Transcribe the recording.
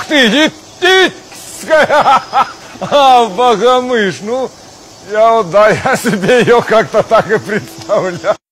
Ух ты, летицкая! Богомыш, ну, я себе ее как-то так и представляю.